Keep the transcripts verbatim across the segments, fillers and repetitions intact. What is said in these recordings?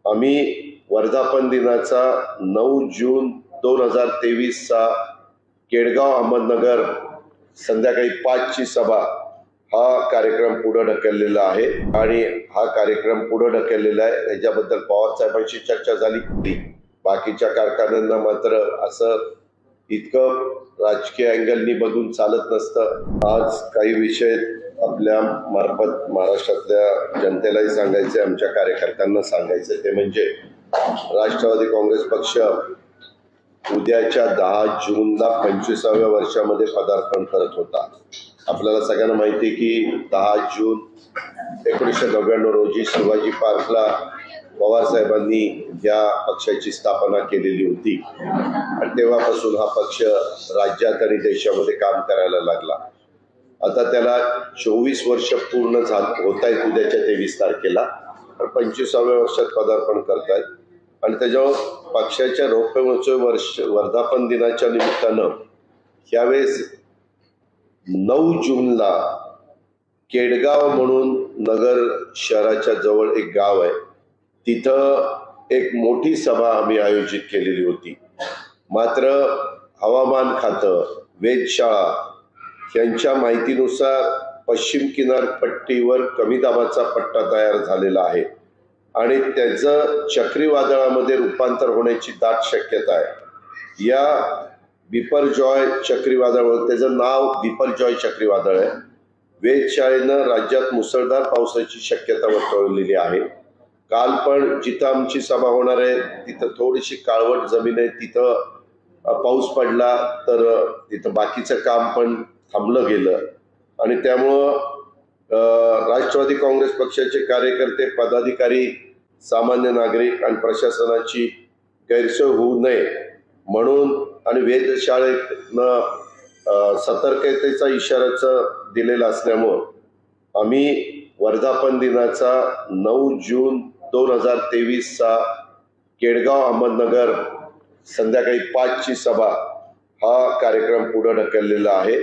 आम्ही वर्धापन दिनाचा नऊ जून दोन हजार तेवीस चा केडगाव अहमदनगर संध्याकाळी पाच ची सभा हा कार्यक्रम पुढे ढकललेला आहे आणि हा कार्यक्रम पुढे ढकललेला आहे। याच्याबद्दल पवार साहेबांशी चर्चा झाली। बाकीच्या कारखान्यांना मात्र असं इतकं राजकीय अँगलनी बघून चालत नसतं। आज काही विषय आपल्या मार्फत महाराष्ट्रातल्या जनतेलाही सांगायचे, आमच्या कार्यकर्त्यांना सांगायचे, ते म्हणजे राष्ट्रवादी काँग्रेस पक्ष उद्याच्या दहा जूनला पंचवीसाव्या वर्षामध्ये पदार्पण करत होता। आपल्याला सगळ्यांना माहिती की दहा जून एकोणीसशे नव्याण्णव रोजी शिवाजी पार्कला पवार साहेबांनी या पक्षाची स्थापना केलेली होती आणि तेव्हापासून हा पक्ष राज्यात आणि देशामध्ये काम करायला लागला। आता त्याला चोवीस वर्ष पूर्ण झाले होत आहेत उद्याच्या तेवीस तारखेला, पंचवीसाव्या वर्षात पदार्पण करतायत आणि त्याच्यावर पक्षाच्या रौप्य वर्ष वर्धापन दिनाच्या निमित्तानं यावेळेस नऊ जूनला केडगाव म्हणून नगर शहराच्या जवळ एक गाव आहे, तिथं एक मोठी सभा आम्ही आयोजित केलेली होती। मात्र हवामान खातं, वेधशाळा यांच्या माहितीनुसार पश्चिम किनारपट्टीवर कमी दाबाचा पट्टा तयार झालेला आहे आणि त्याचं चक्रीवादळामध्ये रूपांतर होण्याची दाट शक्यता आहे। या बिपरजॉय चक्रीवादळ, त्याचं नाव बिपरजॉय चक्रीवादळ आहे। वेधशाळेनं राज्यात मुसळधार पावसाची शक्यता वर्तवलेली आहे। काल पण जिथं आमची सभा होणार आहे तिथं थोडीशी काळवट जमीन आहे, तिथं पाऊस पडला तर तिथं बाकीचं काम पण थांबलं गेलं आणि त्यामुळं राष्ट्रवादी काँग्रेस पक्षाचे कार्यकर्ते, पदाधिकारी, सामान्य नागरिक आणि प्रशासनाची गैरसोय होऊ नये म्हणून आणि वेधशाळेनं सतर्कतेचा इशाराचं दिलेला असल्यामुळं आम्ही वर्धापन दिनाचा नऊ जून दोन हजार तेवीस चा केडगाव अहमदनगर संध्याकाळी पाच ची सभा हा कार्यक्रम पुढे ढकललेला आहे।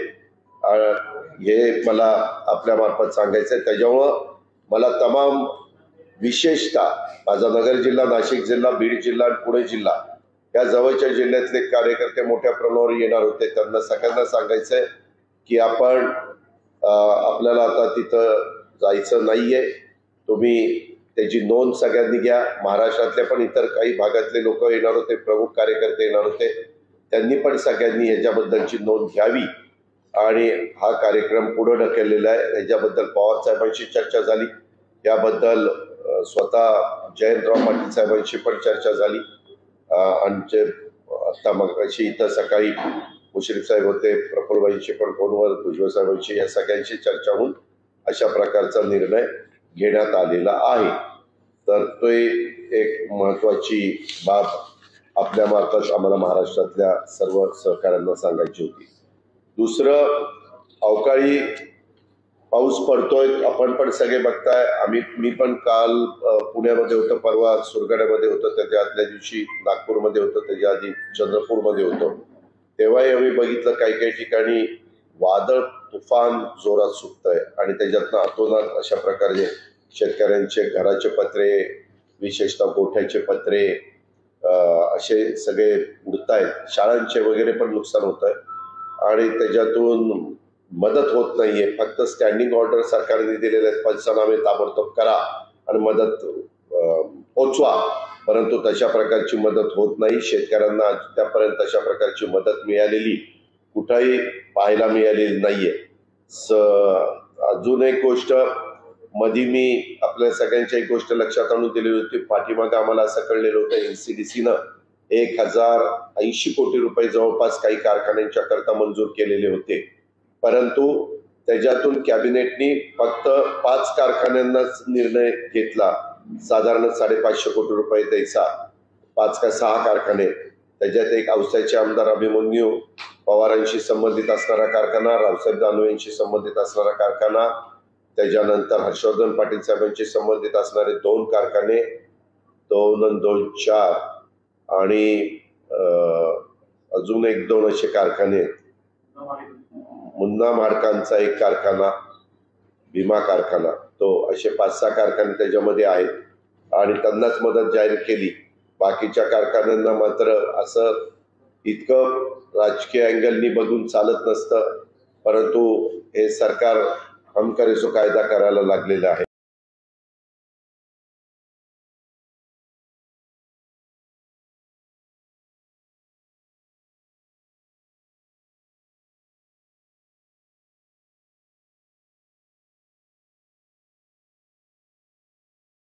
हे मला आपल्या मार्फत सांगायचं आहे। त्याच्यामुळं मला तमाम विशेषतः माझा नगर जिल्हा, नाशिक जिल्हा, बीड जिल्हा आणि पुणे जिल्हा या जवळच्या जिल्ह्यातले कार्यकर्ते मोठ्या प्रमाणावर येणार होते। त्यांना सगळ्यांना सांगायचंय की आपण आपल्याला आता तिथं जायचं नाहीये, तुम्ही त्याची नोंद सगळ्यांनी घ्या। महाराष्ट्रातल्या पण इतर काही भागातले लोक येणार होते, प्रमुख कार्यकर्ते येणार होते, त्यांनी पण सगळ्यांनी ह्याच्याबद्दलची नोंद घ्यावी आणि हा कार्यक्रम पुढे ढकललेला आहे। याच्याबद्दल पवार साहेबांशी चर्चा झाली, याबद्दल स्वतः जयंतराव पाटील साहेबांशी पण चर्चा झाली। आमचे आता मग अशी इथं सकाळी मुश्रीफ साहेब होते, प्रफुल्लबाईंशी पण फोनवर, भुजबळ साहेबांशी, या सगळ्यांशी चर्चा होऊन अशा प्रकारचा निर्णय घेण्यात आलेला आहे। तर तो एक महत्वाची बाब आपल्या मार्फत आम्हाला महाराष्ट्रातल्या सर्व सहकाऱ्यांना सांगायची होती। दुसरं, अवकाळी पाऊस पडतोय, आपण पण सगळे बघताय। आम्ही मी पण काल पुण्यामध्ये होतो, परवा सुरगाड्यामध्ये होतो, त्याच्या आदल्या दिवशी नागपूरमध्ये होतो, त्याच्या आधी चंद्रपूरमध्ये होतो। तेव्हाही आम्ही बघितलं काही काही ठिकाणी वादळ तुफान जोरात सुटतंय आणि त्याच्यातनं अतोनात अशा प्रकारे शेतकऱ्यांचे घराचे पत्रे, विशेषतः गोठ्याचे पत्रे असे सगळे उडतायत, शाळांचे वगैरे पण नुकसान होत आहे आणि त्याच्यातून मदत होत नाहीये। फक्त स्टँडिंग ऑर्डर सरकारने दिलेले आहेत, पंचनामे ताबडतोब करा आणि मदत पोचवा, परंतु तशा प्रकारची मदत होत नाही। शेतकऱ्यांना त्यापर्यंत तशा प्रकारची मदत मिळालेली कुठेही पाहायला मिळालेली नाहीये। अजून एक गोष्ट मधी मी आपल्या सगळ्यांच्या एक गोष्ट लक्षात आणून दिली होती, पाठीमागे आम्हाला असं कळलेलं होतं एनसीडीसीनं एक हजार ऐंशी कोटी रुपये जवळपास काही कारखान्यांच्या करता मंजूर केलेले होते, परंतु त्याच्यातून कॅबिनेटनी फक्त पाच कारखान्यांनाच निर्णय घेतला, साधारण साडेपाचशे कोटी रुपये द्यायचा, पाच का सहा कारखाने। त्याच्यात एक औसाचे आमदार अभिमन्यू पवारांशी संबंधित असणारा कारखाना, रावसाहेब दानवे यांशी संबंधित असणारा कारखाना, त्याच्यानंतर हर्षवर्धन पाटील साहेबांशी संबंधित असणारे दोन कारखाने, दोन दोन चार आणि अजून एक दोन असे कारखाने, मुन्ना माडकांचा एक कारखाना, भीमा कारखाना, तो असे पाच सहा कारखाने त्याच्यामध्ये आहेत आणि त्यांनाच मदत जाहीर केली. बाकीच्या कारखान्यांना मात्र असं इतकं राजकीय अँगलनी बघून चालत नसतं, परंतु हे सरकार हम करे सो कायदा करायला लागलेलं आहे.